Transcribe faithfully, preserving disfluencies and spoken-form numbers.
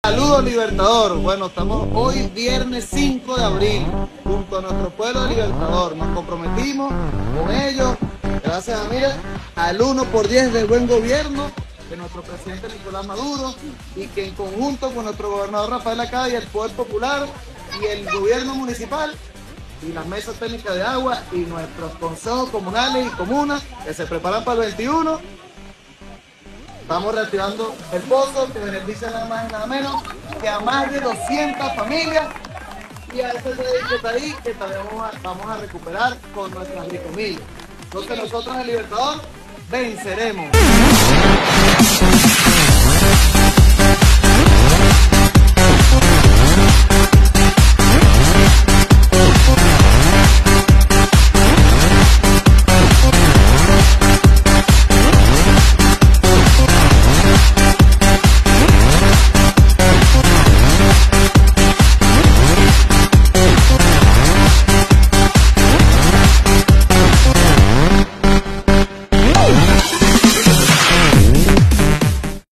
Saludos Libertador. Bueno, estamos hoy viernes cinco de abril junto a nuestro pueblo de Libertador. Nos comprometimos con ellos, gracias a, mira, al uno por diez del buen gobierno de nuestro presidente Nicolás Maduro, y que en conjunto con nuestro gobernador Rafael Acaya, el Poder Popular y el gobierno municipal y las mesas técnicas de agua y nuestros consejos comunales y comunas que se preparan para el veintiuno, estamos reactivando el pozo que beneficia nada más y nada menos que a más de doscientas familias, y a ese crédito que está ahí que también vamos a, vamos a recuperar con nuestras bricomillas. Entonces nosotros en el Libertador venceremos.